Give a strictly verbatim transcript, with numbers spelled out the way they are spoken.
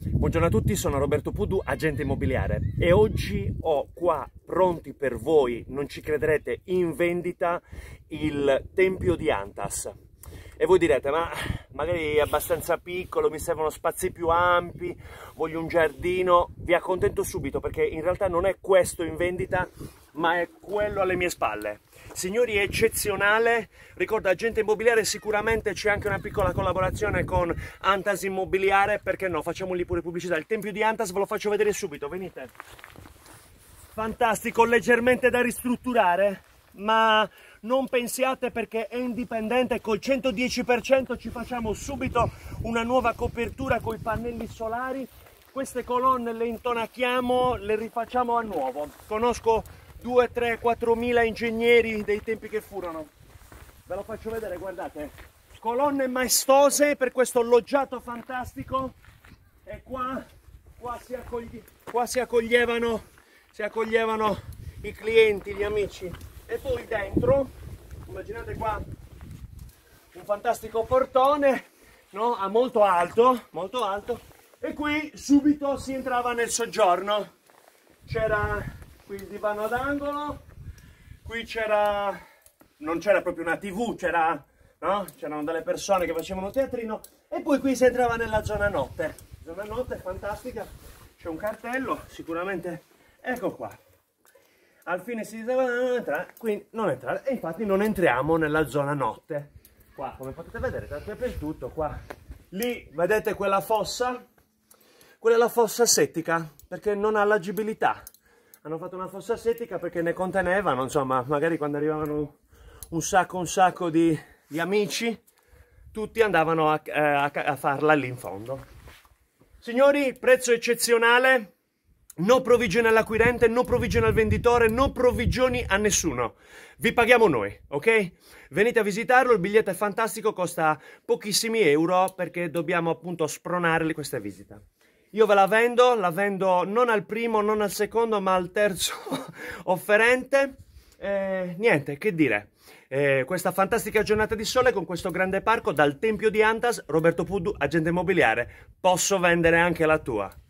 Buongiorno a tutti, sono Roberto Pudu, agente immobiliare, e oggi ho qua pronti per voi, non ci crederete, in vendita il Tempio di Antas. E voi direte, ma magari è abbastanza piccolo, mi servono spazi più ampi, voglio un giardino. Vi accontento subito perché in realtà non è questo in vendita, ma è quello alle mie spalle. Signori, è eccezionale. Ricordo, agente immobiliare, sicuramente c'è anche una piccola collaborazione con Antas Immobiliare, perché no, facciamogli pure pubblicità. Il Tempio di Antas ve lo faccio vedere subito, venite. Fantastico, leggermente da ristrutturare, ma non pensiate, perché è indipendente. Col centodieci per cento ci facciamo subito una nuova copertura con i pannelli solari. Queste colonne le intonachiamo, le rifacciamo a nuovo. Conosco due, tre, quattromila ingegneri dei tempi che furono. Ve lo faccio vedere, guardate. Colonne maestose per questo loggiato fantastico. E qua, qua, si, accoglie, qua si accoglievano, si accoglievano i clienti, gli amici. E poi dentro, immaginate qua, un fantastico portone, no? A molto alto, molto alto. E qui subito si entrava nel soggiorno. C'era qui il divano d'angolo, qui c'era, non c'era proprio una tivù, c'era, no? C'erano delle persone che facevano teatrino, e poi qui si entrava nella zona notte. Zona notte fantastica, c'è un cartello, sicuramente, ecco qua. Al fine si diceva non entrare, qui non entrare, e infatti non entriamo nella zona notte. Qua, come potete vedere, tanto è per tutto, qua. Lì, vedete quella fossa? Quella è la fossa settica, perché non ha l'agibilità. Hanno fatto una fossa settica perché ne contenevano, insomma, magari quando arrivavano un sacco, un sacco di, di amici, tutti andavano a, a, a farla lì in fondo. Signori, prezzo eccezionale. No provvigione all'acquirente, no provvigione al venditore, no provvigioni a nessuno. Vi paghiamo noi, ok? Venite a visitarlo, il biglietto è fantastico, costa pochissimi euro perché dobbiamo appunto spronare questa visita. Io ve la vendo, la vendo non al primo, non al secondo, ma al terzo offerente. Eh, niente, che dire. Eh, questa fantastica giornata di sole con questo grande parco dal Tempio di Antas, Roberto Pudu, agente immobiliare. Posso vendere anche la tua.